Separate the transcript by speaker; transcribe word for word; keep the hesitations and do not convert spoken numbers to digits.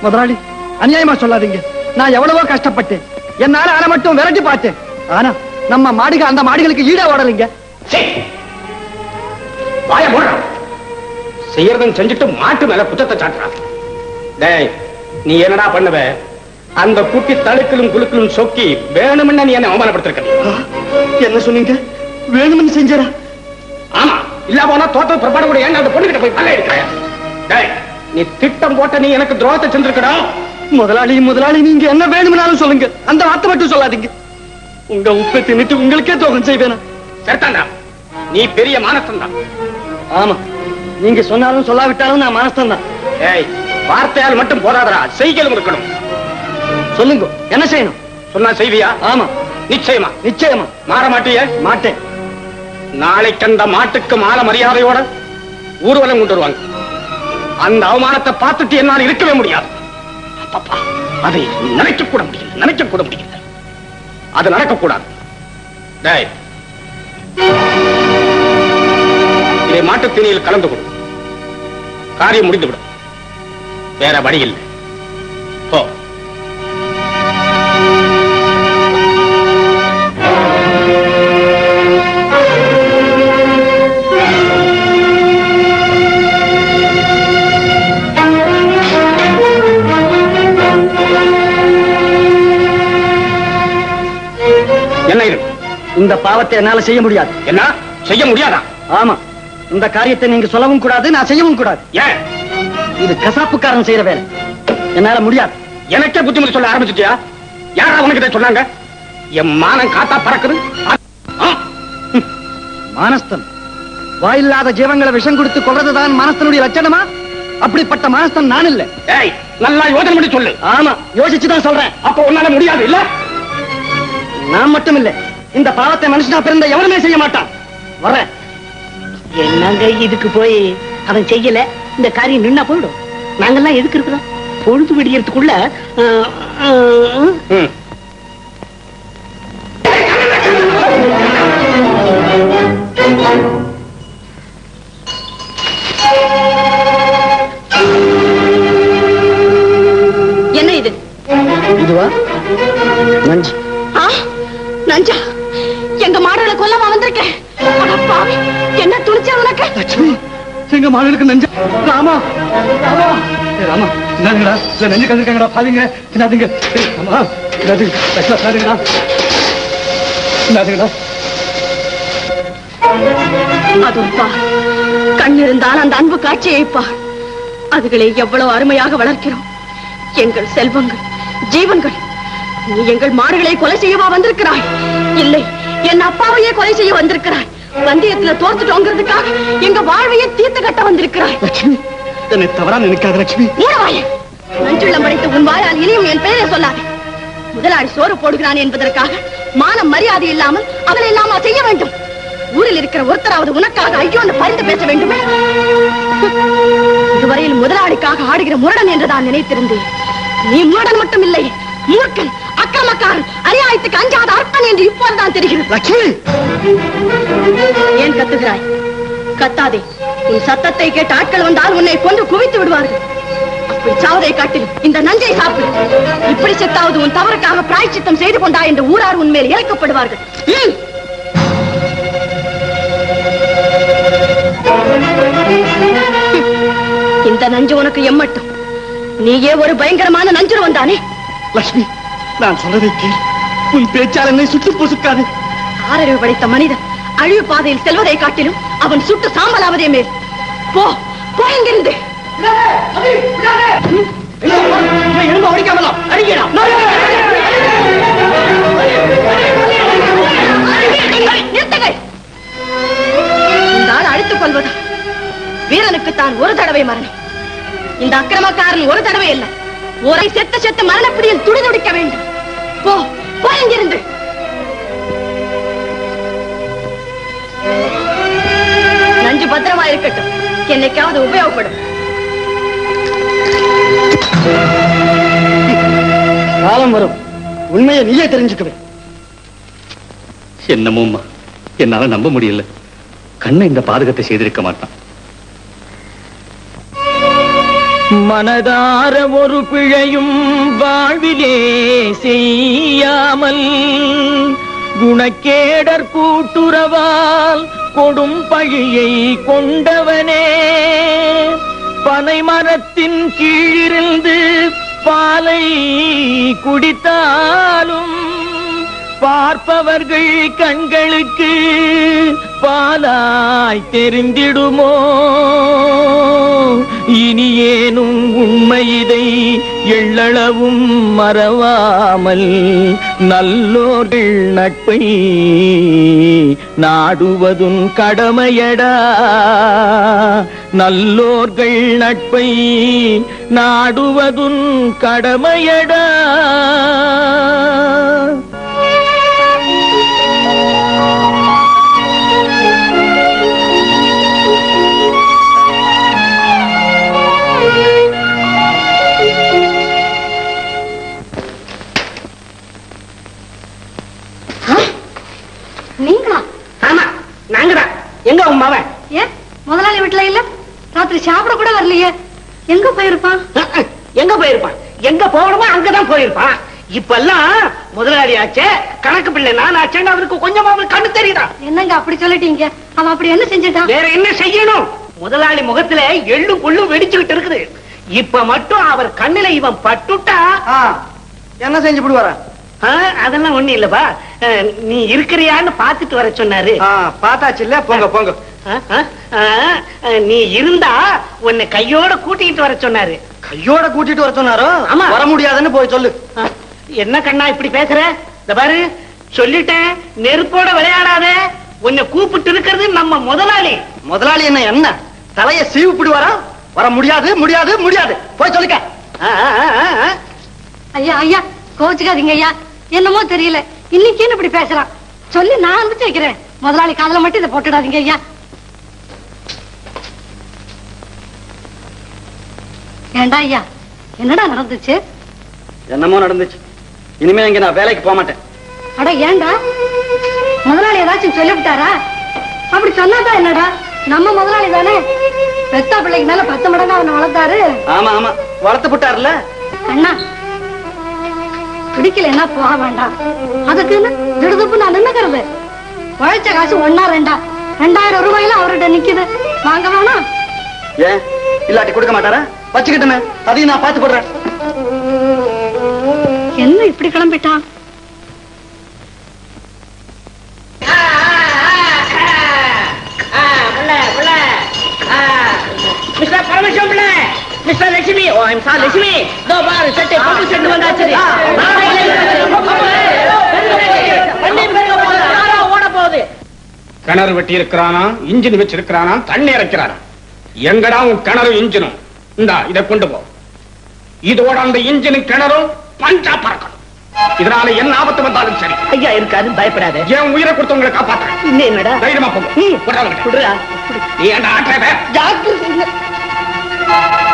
Speaker 1: முதலாளி, அநியாயமா சொல்லாதீங்க. நான் எவ்வளவோ கஷ்டப்பட்டேன். என்னால ஆன மட்டும் விரட்டி பார்த்தேன். ஆனா நம்ம மாடுக அந்த மாடுகளுக்கு ஈடா ஓடலைங்க.
Speaker 2: வாய மூடுறா. செய்யறதும் செஞ்சுட்டு மாட்டு மேல குற்றத்தை சாட்டுறான். டேய், நீ என்னடா பண்ணுவ? அந்த குட்டி தழுக்கிலும் குலுக்கிலும் சொக்கி வேணும்னு நீ என்ன அவமானப்படுத்திருக்க.
Speaker 1: என்ன சொன்னீங்க? வேணும்னு செஞ்சா?
Speaker 2: ஆமா, இல்ல போனா தோட்ட புறப்பாடு கூட ஏன் அந்த பொண்ணுகிட்ட போய் பல்ல எடுக்கிற? டேய், நீ திட்டம் போட்ட நீ எனக்கு துரோகத்தை செஞ்சிருக்கடா.
Speaker 1: முதலாளி முதலாளி நீங்க என்ன வேணும்னாலும் சொல்லுங்க. அந்த வார்த்தை மட்டும் சொல்லாதீங்க. உங்க உப்பை தின்னுட்டு உங்களுக்கே துரோகம் செய்வேனா?
Speaker 2: சரிதாண்டா, நீ பெரிய மானஸ்தன் தான்.
Speaker 1: ஆமா, நீங்க சொன்னாலும் சொல்லாவிட்டாலும் நான் மானஸ்தன் தான்.
Speaker 2: ஏய், வார்த்தையால் மட்டும் போதாதரா, செய்களும் இருக்கணும்.
Speaker 1: சொல்லுங்க, என்ன செய்யணும்?
Speaker 2: சொன்னா செய்வியா?
Speaker 1: ஆமா.
Speaker 2: நிச்சயமா?
Speaker 1: நிச்சயமா.
Speaker 2: மாற மாட்டிய?
Speaker 1: மாட்டேன்.
Speaker 2: நாளைக்கு அந்த மாட்டுக்கு மால மரியாதையோட ஊர்வலம் கொண்டு வருவாங்க. அந்த அவமானத்தை பார்த்துட்டு என்னால் இருக்கவே முடியாது. அப்பா, அதை நினைக்க கூட முடியல, நினைக்க கூட முடியல. அது நடக்கக்கூடாது. டேய், இதை மாட்டுத் தீனியில் கலந்து கொடு. காரியம் முடிந்துவிடும். வேற வழி இல்லை. போ. என்ன இது?
Speaker 1: இந்த பாவத்தை என்னால செய்ய முடியாது.
Speaker 2: என்ன செய்ய முடியாதா?
Speaker 1: ஆமா, இந்த காரியத்தை நீங்க சொல்லவும் கூடாது, நான் செய்யவும் கூடாது.
Speaker 2: ஏன்?
Speaker 1: இது கசாப்புக்காரன் செய்யற வேலை. என்னால முடியாது.
Speaker 2: எனக்கே புத்திமதி சொல்ல ஆரம்பிச்சுட்டியா? யாரா உனக்கு இதை சொன்னாங்க? என் மானம் காத்தா பறக்குது.
Speaker 1: மானஸ்தன் வாயில்லாத ஜீவங்களை விஷம் கொடுத்து கொள்றதுதான் மானஸ்தனுடைய லட்சணமா? அப்படிப்பட்ட மானஸ்தன் நான் இல்ல.
Speaker 2: ஏய், நல்லா யோசனை பண்ணி சொல்லு.
Speaker 1: ஆமா, யோசிச்சுதான் சொல்றேன்.
Speaker 2: அப்ப உன்னால முடியாது இல்ல?
Speaker 1: நான் மட்டும் இல்ல, இந்த பாவத்தை மனுஷனா பிறந்த எவனுமே செய்ய மாட்டான். வர்றேன்.
Speaker 3: என்னங்க இதுக்கு போய் அவன் செய்யல, இந்த காரியம் நின்னா போயிடும். நாங்கெல்லாம் எதுக்கு இருக்கிறோம்? பொழுது விடியறதுக்குள்ள
Speaker 4: என்ன இது?
Speaker 1: இதுவா நஞ்சு?
Speaker 4: நஞ்சா? எங்க மாடுகளை கொல்லாம வந்திருக்கேன். என்ன துணிச்சா உனக்கு?
Speaker 1: லட்சுமி, எங்க மாடுகளுக்கு நஞ்சா? ராமா, ராமா, ராமா, என்னங்கடா இல்ல நஞ்சு கண்டிருக்காங்கடா, பாருங்க. என்னதுங்க? ஆமா, என்னது? பாருங்கடா, என்னதுங்கடா?
Speaker 4: அதுப்பா, கண் இருந்தால் அந்த அன்பு காட்சியைப்பா. அதுகளை எவ்வளவு அருமையாக வளர்க்கிறோம். எங்கள் செல்வங்கள், ஜீவன்கள். நீ எங்கள் மாடுகளை கொலை செய்யவா வந்திருக்கிறாய்? இல்லை, என் அப்பாவையே கொலை செய்ய வந்திருக்கிறாய். வந்தியத்துல தோர்த்துட்டோங்கிறதுக்காக எங்க வாழ்வையே தீர்த்து கட்ட வந்திருக்கிறாய்.
Speaker 1: லட்சுமி, என்னை தவறா நினைக்காத லட்சுமி.
Speaker 4: நஞ்சுள்ளம் படைத்து உன் வாயால் இனியும் என் பெயரை சொல்லாதே. முதலாளி சோறு போடுகிறான் என்பதற்காக மானம் மரியாதை இல்லாமல் அவனை நாம செய்ய வேண்டும். ஊரில் இருக்கிற ஒருத்தராவது உனக்காக ஐயோன்னு பரிந்து பேச வேண்டும். இதுவரையில் முதலாளிக்காக ஆடுகிற முரடன் என்று நான் நினைத்திருந்தேன். நீ முரடன் மட்டும் இல்லை, மூர்க்கன், அக்கிரமக்காரன், அநியாயத்துக்கு அஞ்சாத அர்ப்பன் என்று இப்போதுதான் தெரிகிறது.
Speaker 1: லட்சுமி,
Speaker 4: ஏன் கத்துகிறாய்? கத்தாதே. உன் சத்தத்தை கேட்டு ஆட்கள் வந்தால் உன்னை கொண்டு குவித்து விடுவார்கள். அப்படி சாவதை காட்டில் இந்த நஞ்சை சாப்பிடு. இப்படி செத்தாவது உன் தவறுக்காக பிராய்ச்சித்தம் செய்து கொண்டா என்று ஊரார் உன்மேல் இறக்கப்படுவார்கள். இந்த நஞ்சு உனக்கு எம்மட்டும். நீயே ஒரு பயங்கரமான நஞ்சு வந்தானே.
Speaker 1: லட்சுமி, நான் சொல்றதை கேள். உன் பேச்சால் என்னை சுட்டு பொசுக்காது.
Speaker 4: ஆறறிவு படைத்த மனிதன் அழிவு பாதையில் செல்வதை காட்டிலும் அவன் சுட்டு சாம்பலாவதே மேல். போ, போ இங்கிருந்து. இந்த ஆள் அழித்துக் கொள்வதா? வீரனுக்குத்தான் ஒரு தடவை மரணம். இந்த அக்கிரமக்காரன் ஒரு தடவை இல்லை, ஒரை செத்த செத்த மரணப்பிடியில் துடிதுடிக்க வேண்டும். போ, போ இங்கிருந்து. நஞ்சு பத்திரமா இருக்கட்டும், என்னைக்காவது உபயோகப்படும்.
Speaker 1: காலம் வரும், உண்மையை நீயே தெரிஞ்சுக்கவே.
Speaker 5: என்னமோம்மா, என்னால நம்ப முடியல. கண்ணை இந்த பாதகத்தை செய்திருக்க மாட்டான்.
Speaker 6: மனதார ஒரு பிழையும் வாழ்விலே செய்யாமல் குணக்கேடர் கூட்டுறவால் கொடும் பழியை கொண்டவனே பனை மரத்தின் கீழிருந்து பாலை குடித்தாலும் பார்ப்பவர்கள் கண்களுக்கு பாலாய் தெரிந்திடுமோ இனி ஏனும் உண்மை இதை எள்ளளவும் மறவாமல் நல்லோர்கள் நட்பை நாடுவதும் கடமையடா நல்லோர்கள் நட்பை நாடுவதும் கடமையடா
Speaker 3: நீங்களா?
Speaker 2: ஆமா நாங்கதான். எங்க உங்க மவன்?
Speaker 3: ஏன் முதலாளி வீட்டுல இல்ல? ராத்திரி சாப்பிட கூட வரலையே. எங்க போயிருப்பான்?
Speaker 2: எங்க போயிருப்பான்? எங்க போகணுமோ அங்கதான் போயிருப்பான். இப்பெல்லாம் முதலாளி ஆச்சே, கணக்கு பிள்ளை நான் ஆச்சேன்னு அவருக்கு கொஞ்சம் கண்ணு தெரியுதா?
Speaker 3: என்னங்க அப்படி சொல்லிட்டீங்க? அவன் அப்படி என்ன செஞ்சுட்டான்?
Speaker 2: வேற என்ன செய்யணும்? முதலாளி முகத்துல எள்ளும் புள்ளும் வெடிச்சுக்கிட்டு இருக்குது. இப்ப மட்டும் அவர் கண்ணுல இவன் பட்டுட்டா
Speaker 1: என்ன செஞ்சு விடுவாரா?
Speaker 2: அதெல்லாம் ஒண்ணு இல்லப்பா. நீ இருக்கிறியான்னு பாத்துட்டு வர சொன்னாரு.
Speaker 1: பாத்தாச்சு இல்ல? போங்க போங்க.
Speaker 2: நீ இருந்தா உன்னை கையோட கூட்டிட்டு வர சொன்னாரு.
Speaker 1: கையோட கூட்டிட்டு வர சொன்னாரோ?
Speaker 2: ஆமா.
Speaker 1: வர முடியாதுன்னு போய் சொல்லு.
Speaker 2: என்ன கண்ணா இப்படி பேசுற? இந்த பாரு சொல்லிட்டேன், நெருப்போட விளையாடாத. உன்னை கூப்பிட்டு இருக்கிறது நம்ம முதலாளி.
Speaker 1: முதலாளி என்ன என்ன தலைய சீவு பிடுவாரா? வர முடியாது முடியாது முடியாது போய் சொல்லுங்க.
Speaker 3: ஐயா ஐயா கோச்சுக்காதீங்க ஐயா. என்னமோ தெரியல, இன்னைக்கு இப்படி பேசுறான். சொல்லி நான் அனுப்பிச்சு வைக்கிறேன். முதலாளி காதல மட்டும் இதை போட்டுடாதீங்க ஐயா. ஏண்டா ஐயா, என்னடா நடந்துச்சு?
Speaker 1: என்னமோ நடந்துச்சு. இனிமே இங்க நான் வேலைக்கு போக மாட்டேன்.
Speaker 3: அட ஏண்டா, முதலாளி ஏதாச்சும் சொல்லிவிட்டாரா? அப்படி சொன்னாதான் என்னடா, நம்ம முதலாளி தானே. பெத்தா பிள்ளைக்கு மேல பத்து மடங்கா அவனை வளர்த்தாரு.
Speaker 1: ஆமா ஆமா வளர்த்து விட்டாருல.
Speaker 3: அண்ணா பிடிக்கலன்னா போக வேண்டாம். அதுக்குன்னு திடுதுப்பு நான் நின்னுக்கிறது. உழைச்ச காசு ஒன்னா ரெண்டா ரெண்டாயிரம் ரூபாயில அவர்கிட்ட நிக்குது. வாங்க வேணாம்.
Speaker 1: ஏன் இல்லாட்டி கொடுக்க மாட்டாரா? வச்சுக்கிட்டுமே, அதையும் நான் பார்த்து போடுறேன்.
Speaker 3: என்ன இப்படி கிளம்பிட்டான்?
Speaker 2: Mister Parameswaran Pillai, mister Lakshmi, oh I'm sorry Lakshmi, தோ பாரு சட்டை பப்பு செட்டு வந்தாச்சு. ஓட போகுது. கிணறு வெட்டி இருக்கிறானா, இன்ஜின் வச்சிருக்கிறானா, தண்ணி இறக்கிறானா? எங்கடா உன் கிணறு இன்ஜினும்? இந்தா இதை கொண்டு போ. இதோட அந்த இன்ஜினும் கிணறும் பஞ்சா பறக்கணும். இதனால என்ன ஆபத்து வந்தாலும் சரி.
Speaker 3: ஐயா இருக்காது, பயப்படாத.
Speaker 2: என் உயிரை கொடுத்து உங்களை காப்பாற்றுறேன்.
Speaker 3: இன்னும் என்னடா
Speaker 2: தைரியமா போங்க.
Speaker 3: குடுறா.
Speaker 2: நீ ஏன்டா ஆட்டுறத?
Speaker 3: டாக்டர்